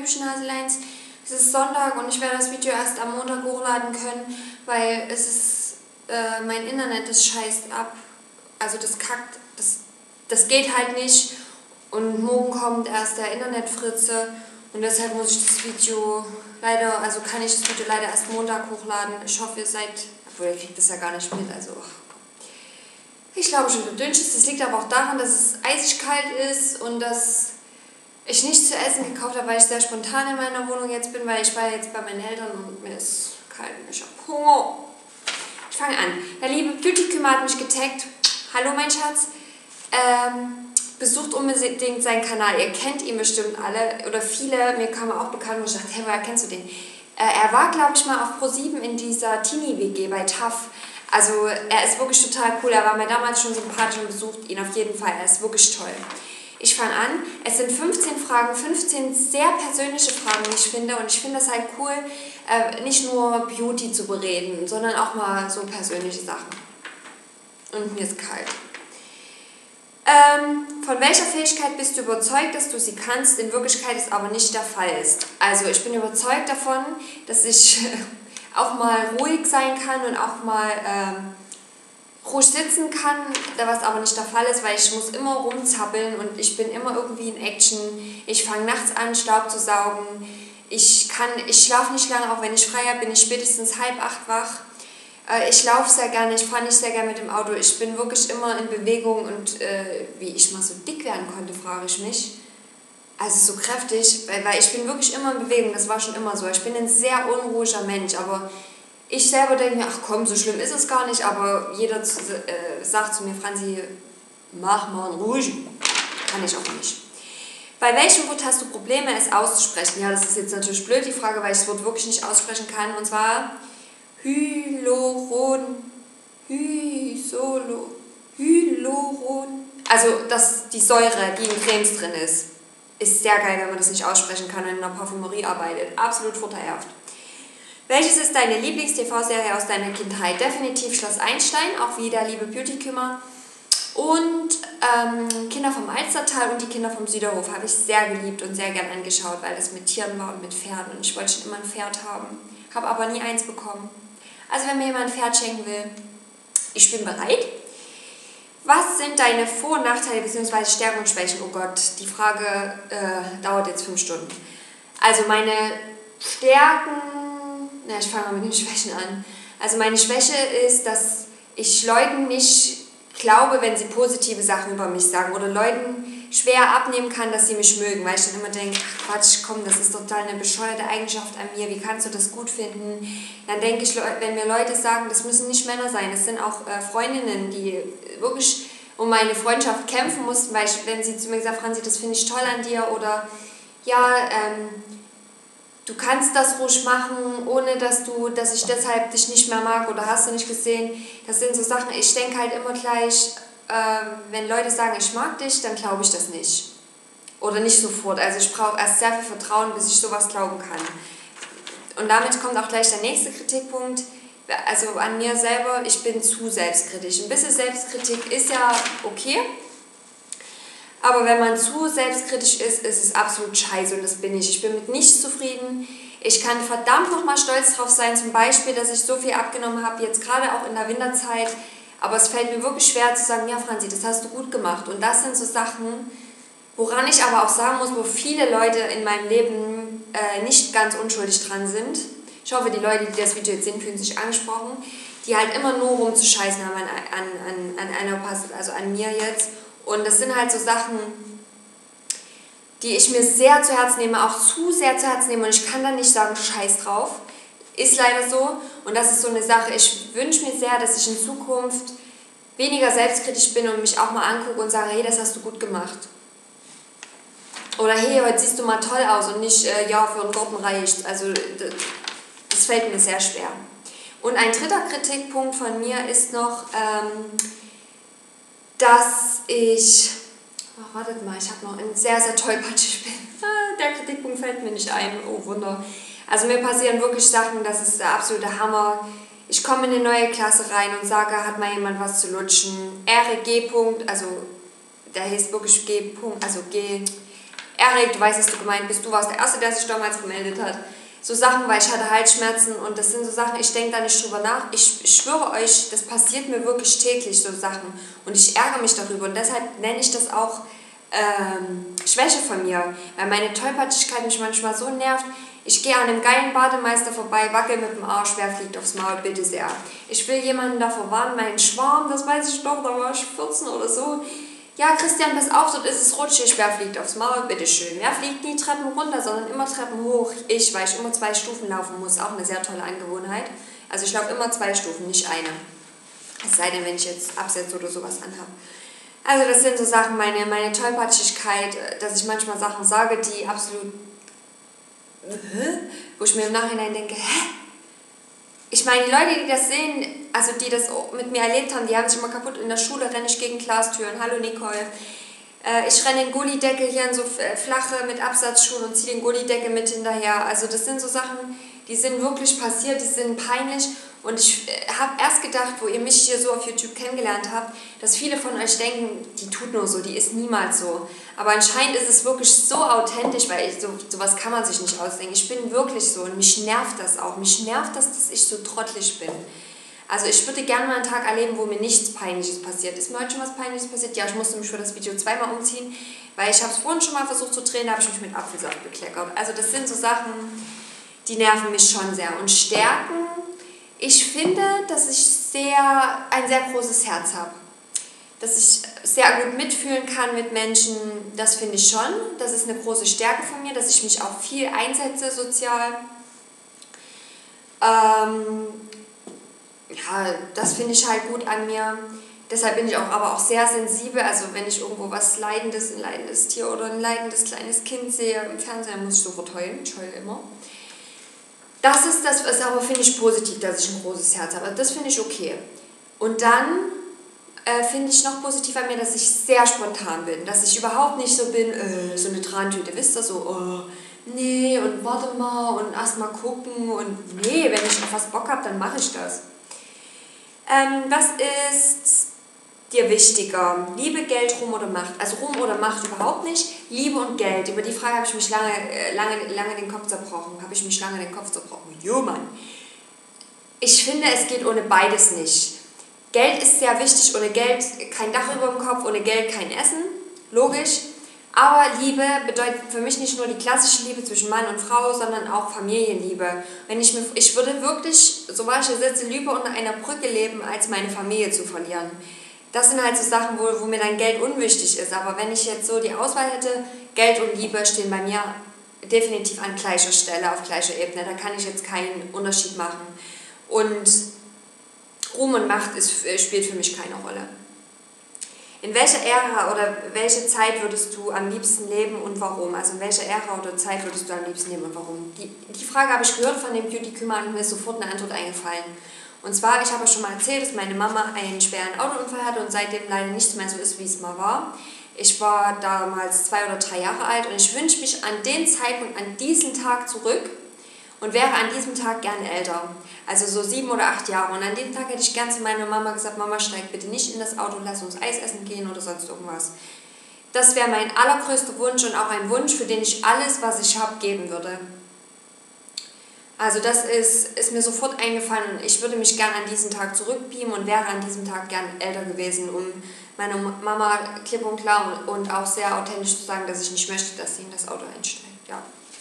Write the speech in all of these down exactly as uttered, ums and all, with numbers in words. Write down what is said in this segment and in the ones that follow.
hübschen Haseleins. Es ist Sonntag und ich werde das Video erst am Montag hochladen können, weil es ist, äh, mein Internet, das scheißt ab. Also das kackt, das, das geht halt nicht. Und morgen kommt erst der Internetfritze und deshalb muss ich das Video leider, also kann ich das Video leider erst Montag hochladen. Ich hoffe, ihr seid, obwohl ihr kriegt das ja gar nicht mit, also ich glaube schon, du dünnstes. Das liegt aber auch daran, dass es eisig kalt ist und dass ich nichts zu essen gekauft habe, weil ich sehr spontan in meiner Wohnung jetzt bin, weil ich war jetzt bei meinen Eltern und mir ist kalt und ich habe Hunger. Ich fange an. Der liebe Beauty-Kümmer hat mich getaggt. Hallo mein Schatz. Ähm, besucht unbedingt seinen Kanal. Ihr kennt ihn bestimmt alle oder viele. Mir kam er auch bekannt und ich dachte, hey, woher kennst du den? Äh, er war, glaube ich, mal auf Pro sieben in dieser Teenie-W G bei T A F. Also er ist wirklich total cool. Er war mir damals schon sympathisch und besucht ihn auf jeden Fall. Er ist wirklich toll. Ich fange an. Es sind fünfzehn Fragen, fünfzehn sehr persönliche Fragen, wie ich finde. Und ich finde es halt cool, äh, nicht nur Beauty zu bereden, sondern auch mal so persönliche Sachen. Und mir ist kalt. Ähm, von welcher Fähigkeit bist du überzeugt, dass du sie kannst, in Wirklichkeit es aber nicht der Fall ist? Also ich bin überzeugt davon, dass ich auch mal ruhig sein kann und auch mal ähm, ruhig sitzen kann, was aber nicht der Fall ist, weil ich muss immer rumzappeln und ich bin immer irgendwie in Action. Ich fange nachts an, Staub zu saugen. Ich, kann, ich schlafe nicht lange, auch wenn ich frei habe, bin ich spätestens halb acht wach. Äh, ich laufe sehr gerne, ich fahre nicht sehr gerne mit dem Auto. Ich bin wirklich immer in Bewegung und äh, wie ich mal so dick werden konnte, frage ich mich. Also so kräftig, weil, weil ich bin wirklich immer in Bewegung, das war schon immer so. Ich bin ein sehr unruhiger Mensch, aber ich selber denke mir, ach komm, so schlimm ist es gar nicht, aber jeder zu, äh, sagt zu mir, Franzi, mach mal ruhig. Kann ich auch nicht. Bei welchem Wort hast du Probleme, es auszusprechen? Ja, das ist jetzt natürlich blöd, die Frage, weil ich das Wort wirklich nicht aussprechen kann, und zwar Hyaluron, Hysolo, Hyaluron. Also das, die Säure, die in Cremes drin ist. Ist sehr geil, wenn man das nicht aussprechen kann und in einer Parfümerie arbeitet. Absolut vorteilhaft. Welches ist deine Lieblings-T V-Serie aus deiner Kindheit? Definitiv Schloss Einstein, auch wie der liebe Beauty-Kümmer. Und ähm, Kinder vom Alstertal und die Kinder vom Süderhof habe ich sehr geliebt und sehr gern angeschaut, weil es mit Tieren war und mit Pferden. Und ich wollte schon immer ein Pferd haben, habe aber nie eins bekommen. Also wenn mir jemand ein Pferd schenken will, ich bin bereit. Was sind deine Vor- und Nachteile bzw. Stärken und Schwächen? Oh Gott, die Frage äh, dauert jetzt fünf Stunden. Also meine Stärken, na ich fange mal mit den Schwächen an. Also meine Schwäche ist, dass ich Leuten nicht glaube, wenn sie positive Sachen über mich sagen oder Leuten schwer abnehmen kann, dass sie mich mögen, weil ich dann immer denke, ach Quatsch, komm, das ist total eine bescheuerte Eigenschaft an mir, wie kannst du das gut finden? Dann denke ich, wenn mir Leute sagen, das müssen nicht Männer sein, das sind auch äh, Freundinnen, die wirklich um meine Freundschaft kämpfen mussten, weil ich, wenn sie zu mir gesagt haben, Franzi, das finde ich toll an dir oder ja, ähm, du kannst das ruhig machen, ohne dass du, dass ich deshalb dich nicht mehr mag oder hast du nicht gesehen. Das sind so Sachen, ich denke halt immer gleich, äh, wenn Leute sagen, ich mag dich, dann glaube ich das nicht. Oder nicht sofort. Also ich brauche erst sehr viel Vertrauen, bis ich sowas glauben kann. Und damit kommt auch gleich der nächste Kritikpunkt. Also an mir selber, ich bin zu selbstkritisch. Ein bisschen Selbstkritik ist ja okay. Aber wenn man zu selbstkritisch ist, ist es absolut scheiße und das bin ich. Ich bin mit nichts zufrieden. Ich kann verdammt nochmal stolz drauf sein, zum Beispiel, dass ich so viel abgenommen habe, jetzt gerade auch in der Winterzeit. Aber es fällt mir wirklich schwer zu sagen, ja Franzi, das hast du gut gemacht. Und das sind so Sachen, woran ich aber auch sagen muss, wo viele Leute in meinem Leben äh, nicht ganz unschuldig dran sind. Ich hoffe, die Leute, die das Video jetzt sehen, fühlen sich angesprochen. Die halt immer nur rumzuscheißen haben an, an, an, an einer Pass, also an mir jetzt. Und das sind halt so Sachen, die ich mir sehr zu Herzen nehme, auch zu sehr zu Herzen nehme. Und ich kann dann nicht sagen, scheiß drauf. Ist leider so. Und das ist so eine Sache, ich wünsche mir sehr, dass ich in Zukunft weniger selbstkritisch bin und mich auch mal angucke und sage, hey, das hast du gut gemacht. Oder hey, heute siehst du mal toll aus und nicht, äh, ja, für einen Garten reicht. Also das fällt mir sehr schwer. Und ein dritter Kritikpunkt von mir ist noch, ähm, dass ich, oh, wartet mal, ich habe noch einen sehr, sehr tollpatschig bin. Ah, der Kritikpunkt fällt mir nicht ein, oh Wunder. Also mir passieren wirklich Sachen, das ist der absolute Hammer. Ich komme in eine neue Klasse rein und sage, hat mal jemand was zu lutschen. R G. Also der heißt wirklich G. Also G. Erik, du weißt, dass du gemeint bist, du warst der Erste, der sich damals gemeldet hat. So Sachen, weil ich hatte Halsschmerzen und das sind so Sachen, ich denke da nicht drüber nach. Ich, ich schwöre euch, das passiert mir wirklich täglich, so Sachen. Und ich ärgere mich darüber und deshalb nenne ich das auch ähm, Schwäche von mir. Weil meine Tollpatschigkeit mich manchmal so nervt. Ich gehe an einem geilen Bademeister vorbei, wackel mit dem Arsch, wer fliegt aufs Maul, bitte sehr. Ich will jemanden davor warnen, meinen Schwarm, das weiß ich doch, da war ich vierzehn oder so. Ja, Christian, pass auf, dort ist es rutschig, wer fliegt aufs Maul, bitteschön. Wer fliegt nie Treppen runter, sondern immer Treppen hoch. Ich, weil ich immer zwei Stufen laufen muss, auch eine sehr tolle Angewohnheit. Also ich laufe immer zwei Stufen, nicht eine. Es sei denn, wenn ich jetzt Absätze oder sowas anhabe. Also das sind so Sachen, meine, meine Tollpatschigkeit, dass ich manchmal Sachen sage, die absolut... wo ich mir im Nachhinein denke, hä? Ich meine, die Leute, die das sehen, also die das mit mir erlebt haben, die haben sich immer kaputt. In der Schule renne ich gegen Glastüren. Hallo Nicole. Äh, ich renne den Gullideckel hier in so flache mit Absatzschuhen und ziehe den Gullideckel mit hinterher. Also das sind so Sachen, die sind wirklich passiert, die sind peinlich. Und ich habe erst gedacht, wo ihr mich hier so auf YouTube kennengelernt habt, dass viele von euch denken, die tut nur so, die ist niemals so. Aber anscheinend ist es wirklich so authentisch, weil ich, so, sowas kann man sich nicht ausdenken. Ich bin wirklich so und mich nervt das auch. Mich nervt das, dass ich so trottelig bin. Also ich würde gerne mal einen Tag erleben, wo mir nichts Peinliches passiert. Ist mir heute schon was Peinliches passiert? Ja, ich musste mich für das Video zweimal umziehen, weil ich habe es vorhin schon mal versucht zu drehen, da habe ich mich mit Apfelsaft bekleckert. Also das sind so Sachen, die nerven mich schon sehr. Und Stärken... Ich finde, dass ich sehr, ein sehr großes Herz habe. Dass ich sehr gut mitfühlen kann mit Menschen, das finde ich schon. Das ist eine große Stärke von mir, dass ich mich auch viel einsetze sozial. Ähm, ja, das finde ich halt gut an mir. Deshalb bin ich auch aber auch sehr sensibel. Also wenn ich irgendwo was Leidendes, ein leidendes Tier oder ein leidendes kleines Kind sehe im Fernsehen, muss ich sofort heulen. Ich heule immer. Das ist das, ist aber finde ich positiv, dass ich ein großes Herz habe. Das finde ich okay. Und dann äh, finde ich noch positiv an mir, dass ich sehr spontan bin. Dass ich überhaupt nicht so bin, äh, so eine Trantüte, wisst ihr, so, oh, nee, und warte mal und erst mal gucken. Und nee, wenn ich auf was Bock habe, dann mache ich das. Ähm, was ist dir wichtiger? Liebe, Geld, Ruhm oder Macht? Also Ruhm oder Macht überhaupt nicht. Liebe und Geld. Über die Frage habe ich mich lange, lange, lange den Kopf zerbrochen. Habe ich mich lange den Kopf zerbrochen. Jo, Mann. Ich finde, es geht ohne beides nicht. Geld ist sehr wichtig. Ohne Geld kein Dach über dem Kopf, ohne Geld kein Essen. Logisch. Aber Liebe bedeutet für mich nicht nur die klassische Liebe zwischen Mann und Frau, sondern auch Familienliebe. Wenn ich, mir, ich würde wirklich, so war ich hier sitze, lieber unter einer Brücke leben, als meine Familie zu verlieren. Das sind halt so Sachen, wo, wo mir dann Geld unwichtig ist. Aber wenn ich jetzt so die Auswahl hätte, Geld und Liebe stehen bei mir definitiv an gleicher Stelle, auf gleicher Ebene. Da kann ich jetzt keinen Unterschied machen. Und Ruhm und Macht ist, spielt für mich keine Rolle. In welcher Ära oder welche Zeit würdest du am liebsten leben und warum? Also in welcher Ära oder Zeit würdest du am liebsten leben und warum? Die, die Frage habe ich gehört von dem Beauty-Kümmer und mir ist sofort eine Antwort eingefallen. Und zwar, ich habe schon mal erzählt, dass meine Mama einen schweren Autounfall hatte und seitdem leider nichts mehr so ist, wie es mal war. Ich war damals zwei oder drei Jahre alt und ich wünsche mich an den Zeitpunkt, an diesen Tag zurück und wäre an diesem Tag gern älter. Also so sieben oder acht Jahre. Und an dem Tag hätte ich gern zu meiner Mama gesagt, Mama, steig bitte nicht in das Auto, lass uns Eis essen gehen oder sonst irgendwas. Das wäre mein allergrößter Wunsch und auch ein Wunsch, für den ich alles, was ich habe, geben würde. Also das ist, ist mir sofort eingefallen und ich würde mich gern an diesen Tag zurückbeamen und wäre an diesem Tag gern älter gewesen, um meiner Mama klipp und klar und auch sehr authentisch zu sagen, dass ich nicht möchte, dass sie in das Auto einsteigt. Ja.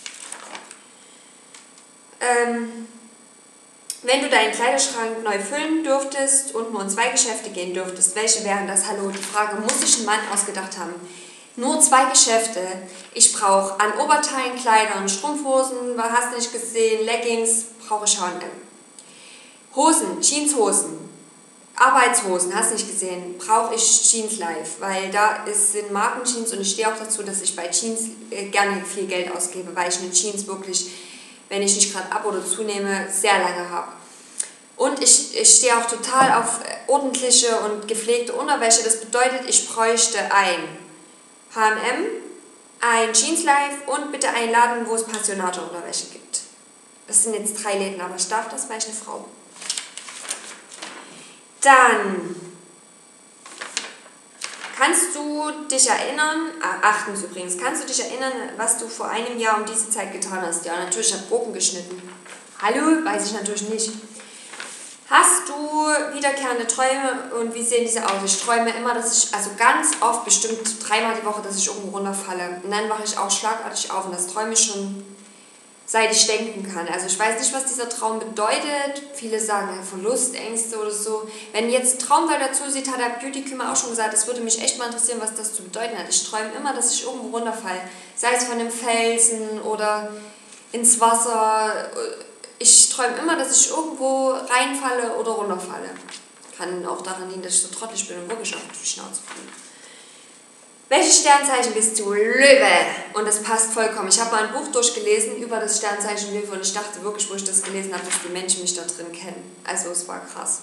Ähm, wenn du deinen Kleiderschrank neu füllen dürftest und nur in zwei Geschäfte gehen dürftest, welche wären das? Hallo, die Frage muss sich ein Mann ausgedacht haben. Nur zwei Geschäfte. Ich brauche an Oberteilen, Kleidern, Strumpfhosen, hast du nicht gesehen, Leggings, brauche ich H und M. Hosen, Jeanshosen, Arbeitshosen, hast du nicht gesehen, brauche ich Jeans Live, weil da ist, sind Markenjeans und ich stehe auch dazu, dass ich bei Jeans äh, gerne viel Geld ausgebe, weil ich eine Jeans wirklich, wenn ich nicht gerade ab- oder zunehme, sehr lange habe. Und ich, ich stehe auch total auf ordentliche und gepflegte Unterwäsche. Das bedeutet, ich bräuchte ein H und M, ein Jeans Live und bitte einen Laden, wo es Passionato-Unterwäsche gibt. Das sind jetzt drei Läden, aber ich darf das, weil ich eine Frau bin. Dann kannst du dich erinnern, achtens übrigens, kannst du dich erinnern, was du vor einem Jahr um diese Zeit getan hast? Ja, natürlich, ich habe Gurken geschnitten. Hallo? Weiß ich natürlich nicht. Hast du wiederkehrende Träume und wie sehen diese aus? Ich träume immer, dass ich, also ganz oft, bestimmt dreimal die Woche, dass ich irgendwo runterfalle. Und dann wache ich auch schlagartig auf und das träume ich schon, seit ich denken kann. Also ich weiß nicht, was dieser Traum bedeutet. Viele sagen ja, Verlustängste oder so. Wenn jetzt Traumwelt dazu sieht, hat der Beauty-Kümer auch schon gesagt, es würde mich echt mal interessieren, was das zu bedeuten hat. Ich träume immer, dass ich irgendwo runterfalle. Sei es von einem Felsen oder ins Wasser. Ich träume immer, dass ich irgendwo reinfalle oder runterfalle. Kann auch daran liegen, dass ich so trottelig bin und wirklich auf die Schnauze falle. Welches Sternzeichen bist du? Löwe. Und das passt vollkommen. Ich habe mal ein Buch durchgelesen über das Sternzeichen Löwe und ich dachte wirklich, wo ich das gelesen habe, dass die Menschen mich da drin kennen. Also es war krass.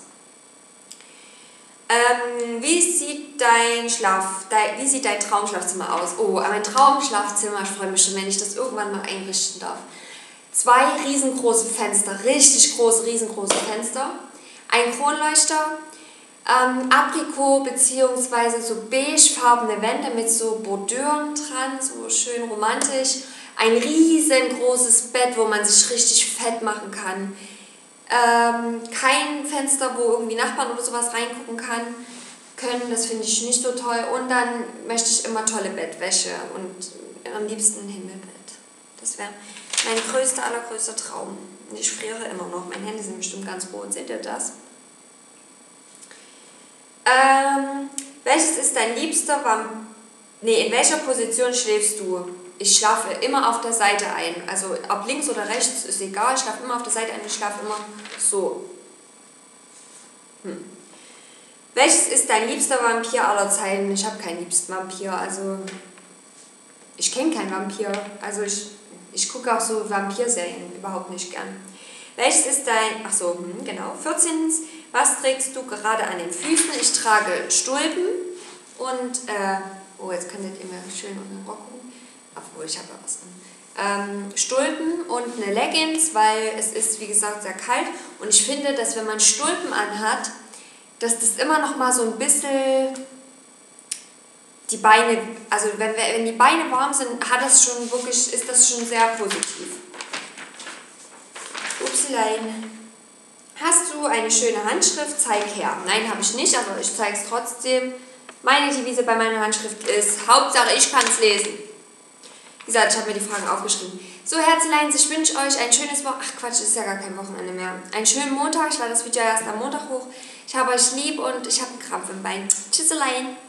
Ähm, wie sieht dein Schlaf, dein, wie sieht dein Traumschlafzimmer aus? Oh, mein Traumschlafzimmer, ich freue mich schon, wenn ich das irgendwann mal einrichten darf. Zwei riesengroße Fenster, richtig große, riesengroße Fenster. Ein Kronleuchter. Ähm, Aprikot bzw. so beigefarbene Wände mit so Bordüren dran, so schön romantisch. Ein riesengroßes Bett, wo man sich richtig fett machen kann. Ähm, kein Fenster, wo irgendwie Nachbarn oder sowas reingucken kann, können, das finde ich nicht so toll. Und dann möchte ich immer tolle Bettwäsche und am liebsten ein Himmelbett. Das wäre mein größter, allergrößter Traum. Und ich friere immer noch, meine Hände sind bestimmt ganz rot, seht ihr das? Ähm, welches ist dein liebster Vampir? Nee, in welcher Position schläfst du? Ich schlafe immer auf der Seite ein. Also ob links oder rechts, ist egal. Ich schlafe immer auf der Seite ein. Ich schlafe immer so. Hm. Welches ist dein liebster Vampir aller Zeiten? Ich habe keinen liebsten Vampir. Also ich kenne keinen Vampir. Also ich, ich gucke auch so Vampirserien überhaupt nicht gern. Welches ist dein... Ach so, hm, genau. vierzehn. Was trägst du gerade an den Füßen? Ich trage Stulpen und... Äh, oh, jetzt könntet ihr mir schön unter den Rock gucken. Obwohl, ich habe ja was an. Ähm, Stulpen und eine Leggings, weil es ist, wie gesagt, sehr kalt. Und ich finde, dass wenn man Stulpen anhat, dass das immer noch mal so ein bisschen die Beine, also wenn, wenn die Beine warm sind, hat das schon wirklich, ist das schon sehr positiv. Upsilein. Hast du eine schöne Handschrift? Zeig her. Nein, habe ich nicht, aber ich zeige es trotzdem. Meine Devise bei meiner Handschrift ist, Hauptsache ich kann es lesen. Wie gesagt, ich habe mir die Fragen aufgeschrieben. So, Herzleins, ich wünsche euch ein schönes Wochenende. Ach Quatsch, es ist ja gar kein Wochenende mehr. Einen schönen Montag. Ich lade das Video erst am Montag hoch. Ich habe euch lieb und ich habe einen Krampf im Bein. Tschüsselein.